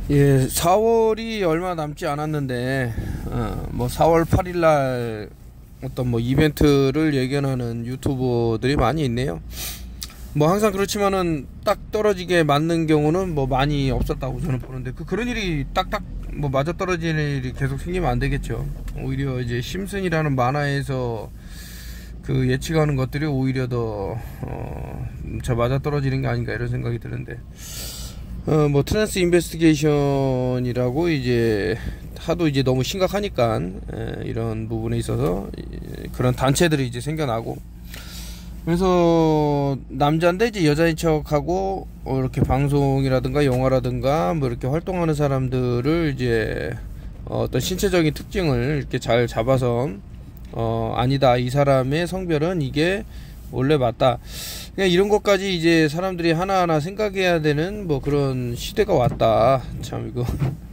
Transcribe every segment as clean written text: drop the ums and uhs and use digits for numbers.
예, 4월이 얼마 남지 않았는데, 뭐 4월 8일 날 어떤 뭐 이벤트를 예견하는 유튜버들이 많이 있네요. 뭐 항상 그렇지만은 딱 떨어지게 맞는 경우는 뭐 많이 없었다고 저는 보는데, 그런 일이 딱딱 뭐 맞아 떨어지는 일이 계속 생기면 안 되겠죠. 오히려 이제 심슨이라는 만화에서 그 예측하는 것들이 오히려 더 저 맞아 떨어지는 게 아닌가 이런 생각이 드는데, 뭐 트랜스 인베스티게이션이라고 이제 하도 이제 너무 심각하니까 이런 부분에 있어서 그런 단체들이 이제 생겨나고, 그래서 남자인데 이제 여자인 척하고 이렇게 방송이라든가 영화라든가 뭐 이렇게 활동하는 사람들을 이제 어떤 신체적인 특징을 이렇게 잘 잡아서 아니다, 이 사람의 성별은 이게 원래 맞다, 그냥 이런 것까지 이제 사람들이 하나하나 생각해야 되는 뭐 그런 시대가 왔다. 참 이거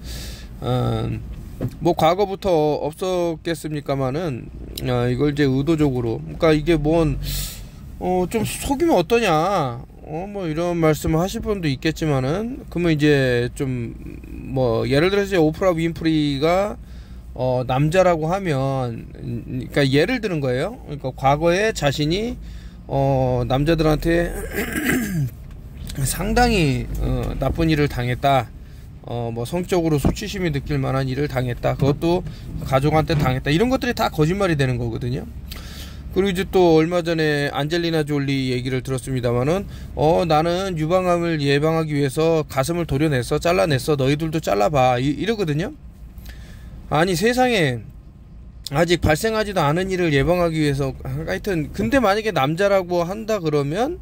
뭐 과거부터 없었겠습니까마는 이걸 이제 의도적으로, 그러니까 이게 뭔 좀 속이면 어떠냐 뭐 이런 말씀을 하실 분도 있겠지만은, 그러면 이제 좀 뭐 예를 들어서 오프라 윈프리가 남자라고 하면, 그러니까 예를 드는 거예요. 그러니까 과거에 자신이 남자들한테 상당히 나쁜 일을 당했다, 뭐 성적으로 수치심이 느낄 만한 일을 당했다, 그것도 가족한테 당했다, 이런 것들이 다 거짓말이 되는 거거든요. 그리고 이제 또 얼마 전에 안젤리나 졸리 얘기를 들었습니다만은 나는 유방암을 예방하기 위해서 가슴을 도려냈어, 잘라냈어, 너희들도 잘라봐, 이러거든요. 아니 세상에, 아직 발생하지도 않은 일을 예방하기 위해서, 하여튼 근데 만약에 남자라고 한다 그러면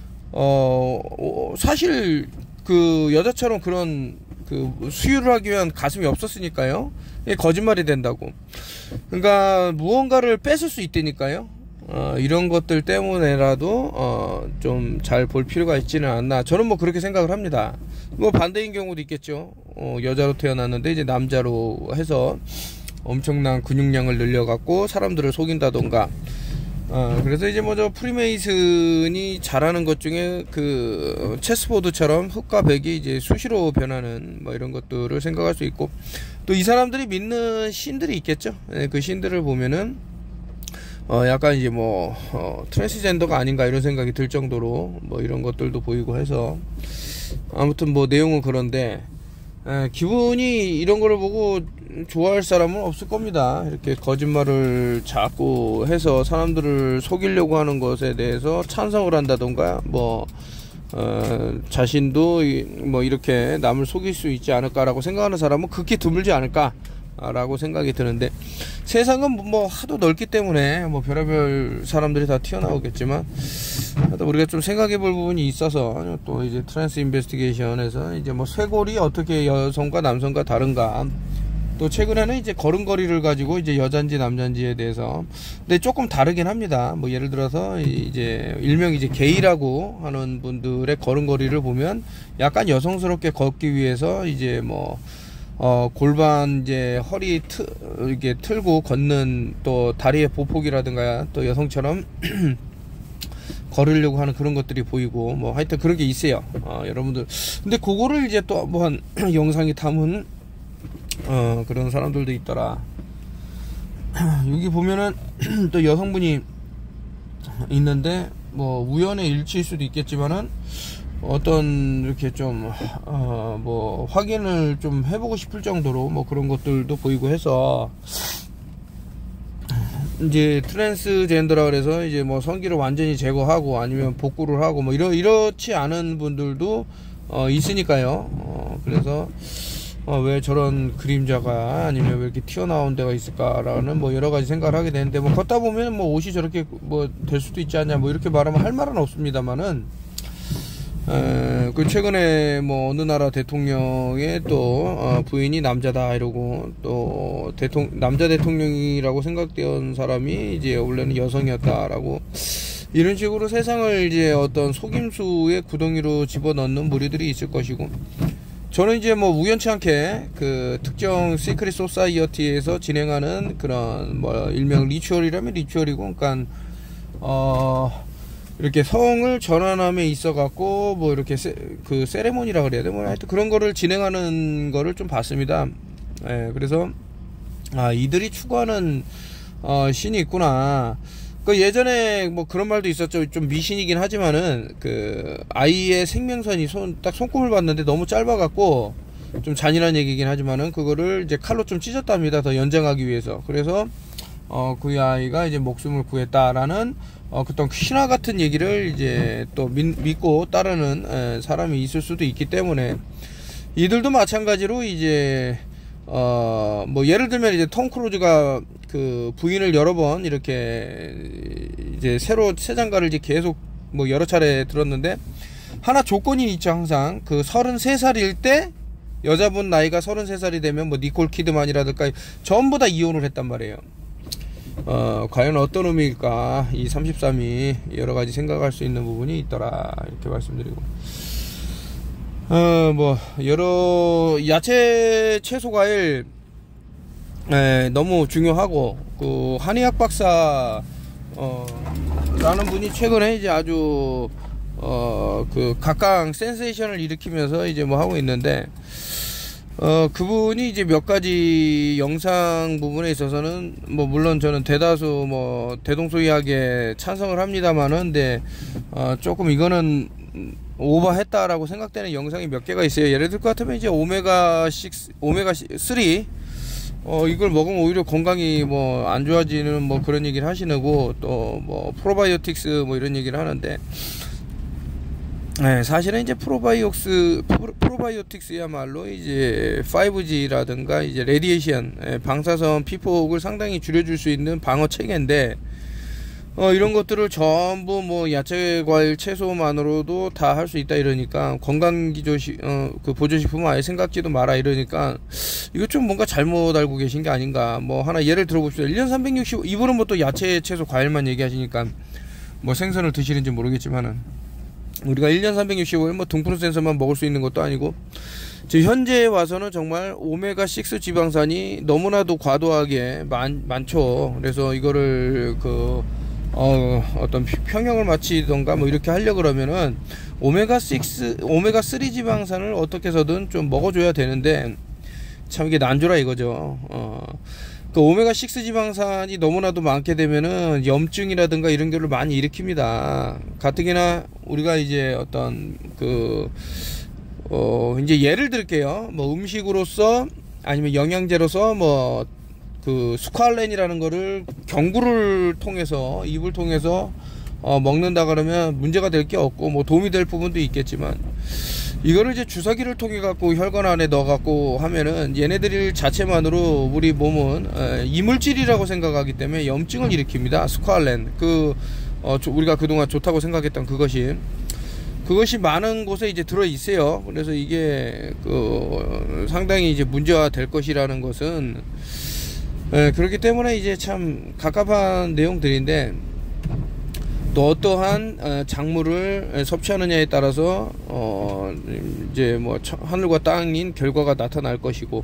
사실 그 여자처럼 그런 그 수유를 하기 위한 가슴이 없었으니까요. 이게 거짓말이 된다고. 그러니까 무언가를 뺏을 수 있다니까요. 이런 것들 때문에라도 좀 잘 볼 필요가 있지는 않나, 저는 뭐 그렇게 생각을 합니다. 뭐 반대인 경우도 있겠죠. 여자로 태어났는데 이제 남자로 해서 엄청난 근육량을 늘려갖고 사람들을 속인다던가, 그래서 이제 뭐 저 프리메이슨이 잘하는 것 중에 그 체스보드처럼 흑과 백이 이제 수시로 변하는 뭐 이런 것들을 생각할 수 있고, 또 이 사람들이 믿는 신들이 있겠죠. 그 신들을 보면은 약간 이제 뭐 트랜스젠더가 아닌가 이런 생각이 들 정도로 뭐 이런 것들도 보이고 해서, 아무튼 뭐 내용은 그런데 기분이 이런 거를 보고 좋아할 사람은 없을 겁니다. 이렇게 거짓말을 자꾸 해서 사람들을 속이려고 하는 것에 대해서 찬성을 한다던가, 뭐 자신도 뭐 이렇게 남을 속일 수 있지 않을까라고 생각하는 사람은 극히 드물지 않을까 라고 생각이 드는데, 세상은 뭐 하도 넓기 때문에 뭐 별의별 사람들이 다 튀어나오겠지만, 우리가 좀 생각해 볼 부분이 있어서, 또 이제 트랜스 인베스티게이션에서 이제 뭐 쇄골이 어떻게 여성과 남성과 다른가, 또 최근에는 이제 걸음걸이를 가지고 이제 여잔지 남잔지에 대해서, 근데 조금 다르긴 합니다. 뭐 예를 들어서 이제 일명 이제 게이라고 하는 분들의 걸음걸이를 보면 약간 여성스럽게 걷기 위해서 이제 뭐 골반 이제 허리 이렇게 틀고 걷는, 또 다리의 보폭이라든가 또 여성처럼 걸으려고 하는 그런 것들이 보이고, 뭐 하여튼 그런 게 있어요. 여러분들, 근데 그거를 이제 또 한번 영상이 담은 그런 사람들도 있더라. 여기 보면은 또 여성분이 있는데, 뭐 우연의 일치일 수도 있겠지만은 어떤 이렇게 좀 뭐 확인을 좀 해보고 싶을 정도로 뭐 그런 것들도 보이고 해서, 이제 트랜스젠더라 그래서 이제 뭐 성기를 완전히 제거하고 아니면 복구를 하고 뭐 이렇지 않은 분들도 있으니까요. 그래서 왜 저런 그림자가 아니면 왜 이렇게 튀어나온 데가 있을까라는 뭐 여러가지 생각을 하게 되는데, 뭐 걷다 보면 뭐 옷이 저렇게 뭐 될 수도 있지 않냐 뭐 이렇게 말하면 할 말은 없습니다만은, 그 최근에 뭐 어느 나라 대통령의 또 부인이 남자다 이러고, 또 남자 대통령이라고 생각되는 사람이 이제 원래는 여성이었다라고, 이런 식으로 세상을 이제 어떤 속임수의 구덩이로 집어넣는 무리들이 있을 것이고, 저는 이제 뭐 우연치 않게 그 특정 시크릿 소사이어티에서 진행하는 그런 뭐 일명 리추얼이라면 리추얼이고, 그러니까 이렇게 성을 전환함에 있어 갖고 뭐 이렇게 그 세레모니라 그래야 돼, 뭐 하여튼 그런 거를 진행하는 거를 좀 봤습니다. 예, 그래서 아, 이들이 추구하는 신이 있구나. 그 예전에 뭐 그런 말도 있었죠. 좀 미신이긴 하지만은 그 아이의 생명선이 딱 손금을 봤는데 너무 짧아갖고 좀 잔인한 얘기긴 하지만은 그거를 이제 칼로 좀 찢었답니다. 더 연장하기 위해서. 그래서 그 아이가 이제 목숨을 구했다라는 그떤 신화 같은 얘기를 이제 또 믿고 따르는 사람이 있을 수도 있기 때문에 이들도 마찬가지로 이제 뭐 예를 들면 이제 톰 크루즈가 그 부인을 여러 번 이렇게 이제 새로 새 장가를 이제 계속 뭐 여러 차례 들었는데 하나 조건이 있죠. 항상 그 33살일 때 여자분 나이가 33살이 되면 뭐 니콜 키드만이라든가 전부 다 이혼을 했단 말이에요. 과연 어떤 의미일까? 이 33이 여러 가지 생각할 수 있는 부분이 있더라. 이렇게 말씀드리고. 뭐 여러 야채, 채소, 과일 너무 중요하고 그 한의학 박사 라는 분이 최근에 이제 아주 그 각광 센세이션을 일으키면서 이제 뭐 하고 있는데 그분이 이제 몇 가지 영상 부분에 있어서는 뭐 물론 저는 대다수 뭐 대동소이하게 찬성을 합니다만은 근데 조금 이거는 오버했다라고 생각되는 영상이 몇 개가 있어요. 예를 들 것 같으면 이제 오메가3 이걸 먹으면 오히려 건강이 뭐 안 좋아지는 뭐 그런 얘기를 하시고 또 뭐 프로바이오틱스 뭐 이런 얘기를 하는데 사실은 이제 프로바이오틱스야말로 이제 5G라든가 이제 레디에이션 방사선 피폭을 상당히 줄여줄 수 있는 방어 체계인데 이런 것들을 전부 뭐 야채, 과일, 채소만으로도 다 할 수 있다 이러니까 건강기조식 그 보조식품은 아예 생각지도 마라 이러니까 이거 좀 뭔가 잘못 알고 계신 게 아닌가. 뭐 하나 예를 들어봅시다. 1년 365 이분은 뭐 또 야채, 채소, 과일만 얘기하시니까 뭐 생선을 드시는지 모르겠지만은 우리가 1년 365일 뭐 등푸른 생선만 먹을 수 있는 것도 아니고 현재에 와서는 정말 오메가6 지방산이 너무나도 과도하게 많죠. 그래서 이거를 어떤 평형을 맞추던가 뭐 이렇게 하려 그러면은 오메가3 지방산을 어떻게 해서든 좀 먹어줘야 되는데 참 이게 난조라 이거죠. 그 오메가6 지방산이 너무나도 많게 되면은 염증이라든가 이런 거를 많이 일으킵니다. 가뜩이나 우리가 이제 어떤 이제 예를 들게요. 뭐 음식으로서 아니면 영양제로서 뭐 그 스ኳ알렌이라는 거를 경구를 통해서 입을 통해서 먹는다 그러면 문제가 될 게 없고 뭐 도움이 될 부분도 있겠지만 이거를 이제 주사기를 통해 갖고 혈관 안에 넣어 갖고 하면은 얘네들 자체만으로 우리 몸은 이물질이라고 생각하기 때문에 염증을 일으킵니다. 스ኳ알렌 우리가 그동안 좋다고 생각했던 그것이 많은 곳에 이제 들어 있어요. 그래서 이게 상당히 이제 문제가 될 것이라는 것은 그렇기 때문에 이제 참 갑갑한 내용들인데 또 어떠한 작물을 섭취하느냐에 따라서 이제 뭐 하늘과 땅인 결과가 나타날 것이고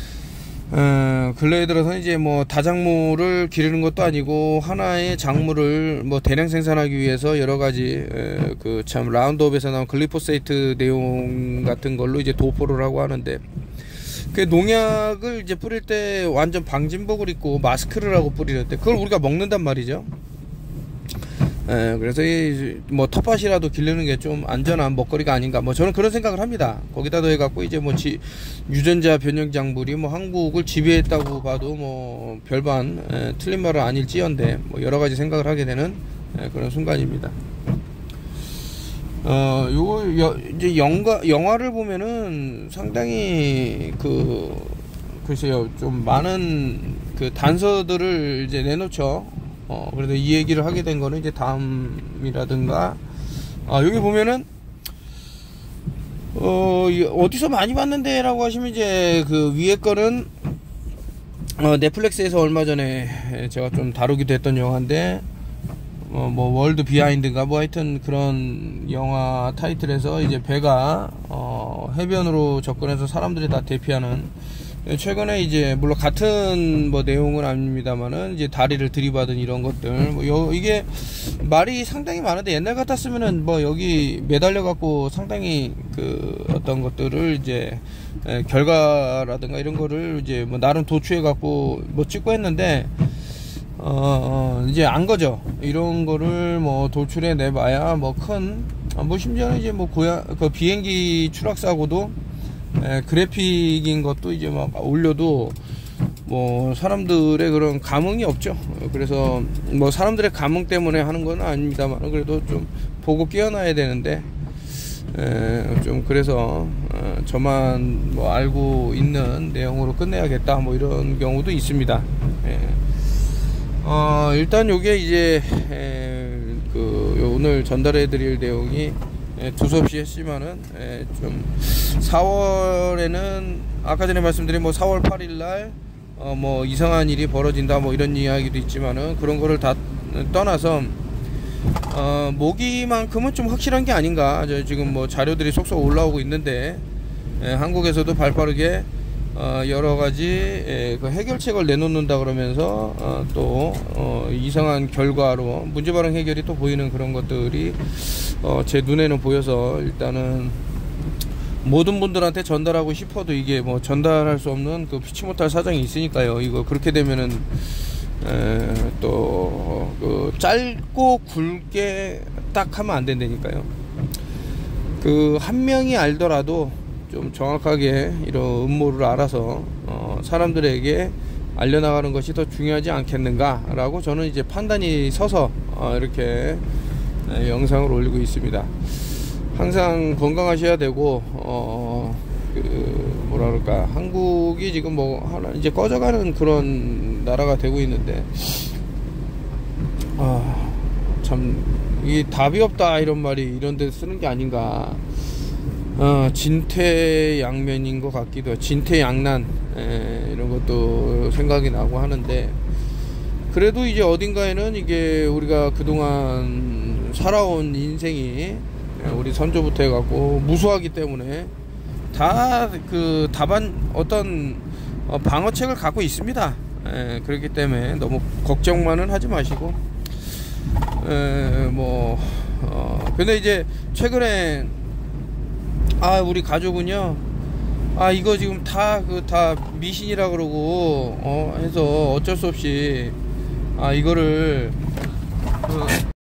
근래에 들어서 이제 뭐 다작물을 기르는 것도 아니고 하나의 작물을 뭐 대량 생산하기 위해서 여러 가지 참 라운드업에서 나온 글리포세이트 내용 같은 걸로 이제 도포를 하고 하는데 그 농약을 이제 뿌릴 때 완전 방진복을 입고 마스크를 하고 뿌리는데 그걸 우리가 먹는단 말이죠. 그래서 뭐 텃밭이라도 기르는 게 좀 안전한 먹거리가 아닌가 뭐 저는 그런 생각을 합니다. 거기다 더해 갖고 이제 뭐 유전자 변형 작물이 뭐 한국을 지배했다고 봐도 뭐 별반 틀린 말은 아닐지언데 뭐 여러 가지 생각을 하게 되는 그런 순간입니다. 요거 이제 영화를 보면은 상당히 글쎄요 좀 많은 단서들을 이제 내놓죠. 그래도 이 얘기를 하게 된 거는 이제 다음이라든가 여기 보면은 어디서 많이 봤는데 라고 하시면 이제 그 위에 거는 넷플릭스에서 얼마 전에 제가 좀 다루기도 했던 영화인데 뭐 월드 비하인드인가 뭐 하여튼 그런 영화 타이틀에서 이제 배가 해변으로 접근해서 사람들이 다 대피하는 최근에 이제 물론 같은 뭐 내용은 아닙니다만은 이제 다리를 들이받은 이런 것들 뭐 이게 말이 상당히 많은데 옛날 같았으면은 뭐 여기 매달려 갖고 상당히 그 어떤 것들을 이제 결과라든가 이런 거를 이제 뭐 나름 도취해 갖고 뭐 찍고 했는데 이제 안 거죠. 이런 거를 뭐 도출해 내봐야 뭐 뭐 심지어는 이제 뭐 그 비행기 추락사고도 그래픽인 것도 이제 막 올려도 뭐 사람들의 그런 감흥이 없죠. 그래서 뭐 사람들의 감흥 때문에 하는 건 아닙니다만 그래도 좀 보고 깨어나야 되는데 좀 그래서 저만 뭐 알고 있는 내용으로 끝내야겠다 뭐 이런 경우도 있습니다. 일단 요게 이제 그 오늘 전달해 드릴 내용이 두서없이 했지만은 좀 4월에는 아까 전에 말씀드린 뭐 4월 8일날 뭐 이상한 일이 벌어진다 뭐 이런 이야기도 있지만은 그런 거를 다 떠나서 모기만큼은 좀 확실한 게 아닌가. 지금 뭐 자료들이 속속 올라오고 있는데 한국에서도 발빠르게 여러 가지 그 해결책을 내놓는다 그러면서 또 이상한 결과로 문제 발생 해결이 또 보이는 그런 것들이 제 눈에는 보여서 일단은 모든 분들한테 전달하고 싶어도 이게 뭐 전달할 수 없는 그 피치 못할 사정이 있으니까요. 이거 그렇게 되면은 또 그 짧고 굵게 딱 하면 안 된다니까요. 그 한 명이 알더라도 좀 정확하게 이런 음모를 알아서 사람들에게 알려나가는 것이 더 중요하지 않겠는가 라고 저는 이제 판단이 서서 이렇게 영상을 올리고 있습니다. 항상 건강하셔야 되고 그 뭐라 그럴까, 한국이 지금 뭐 하나 이제 꺼져가는 그런 나라가 되고 있는데 참 이게 답이 없다 이런 말이 이런 데 쓰는 게 아닌가. 진퇴양면인 것 같기도 해요. 진퇴양난 이런 것도 생각이 나고 하는데, 그래도 이제 어딘가에는 이게 우리가 그동안 살아온 인생이 우리 선조부터 해갖고 무수하기 때문에 다 그 답안 어떤 방어책을 갖고 있습니다. 그렇기 때문에 너무 걱정만은 하지 마시고 근데 이제 최근에 우리 가족은요, 이거 지금 다 미신이라 그러고 해서 어쩔 수 없이 이거를